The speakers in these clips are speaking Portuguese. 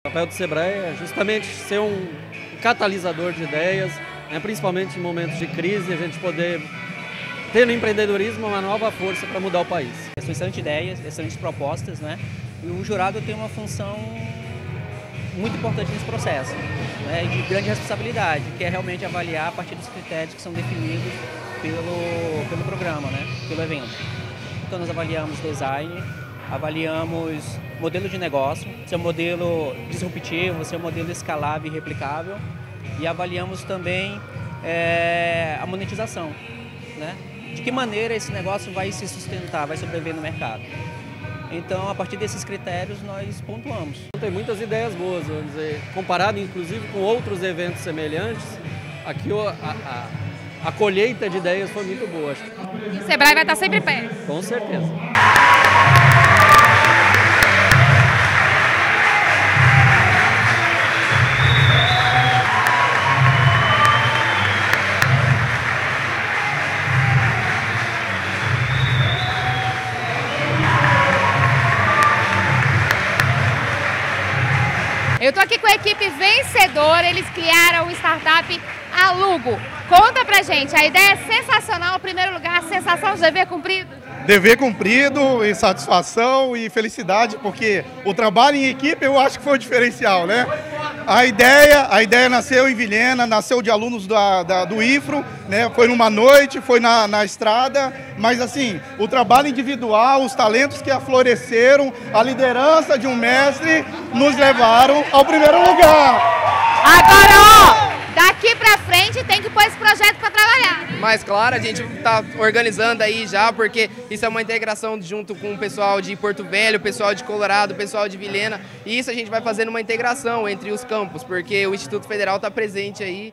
papel do Sebrae é justamente ser um catalisador de ideias, né, principalmente em momentos de crise, a gente poder ter no empreendedorismo uma nova força para mudar o país. São excelentes ideias, excelentes propostas, né? E o jurado tem uma função muito importante nesse processo, né? De grande responsabilidade, que é realmente avaliar a partir dos critérios que são definidos pelo programa, né? Pelo evento. Então nós avaliamos design, avaliamos modelo de negócio, seu modelo disruptivo, seu modelo escalável e replicável, e avaliamos também a monetização, né? De que maneira esse negócio vai se sustentar, vai sobreviver no mercado. Então, a partir desses critérios, nós pontuamos. Tem muitas ideias boas, vamos dizer, comparado inclusive com outros eventos semelhantes, aqui a colheita de ideias foi muito boa. E o Sebrae vai estar sempre perto. Com certeza. Eu tô aqui com a equipe vencedora, eles criaram o startup Alugo. Conta pra gente, a ideia é sensacional, em primeiro lugar, a sensação de dever cumprido? Dever cumprido, e satisfação e felicidade, porque o trabalho em equipe eu acho que foi o diferencial, né? A ideia nasceu em Vilhena, nasceu de alunos do IFRO, né? Foi numa noite, foi na estrada, mas assim, o trabalho individual, os talentos que afloreceram, a liderança de um mestre nos levaram ao primeiro lugar. Agora, ó, daqui pra frente tem que pôr esse projeto pra trabalhar. Mas claro, a gente está organizando aí já, porque isso é uma integração junto com o pessoal de Porto Velho, o pessoal de Colorado, o pessoal de Vilhena, e isso a gente vai fazendo uma integração entre os campos, porque o Instituto Federal está presente aí.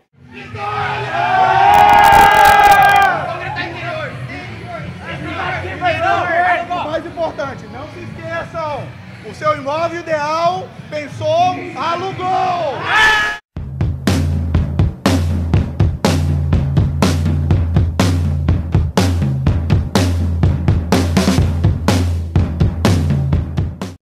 O mais importante, não se esqueçam, o seu imóvel ideal pensou, alugou!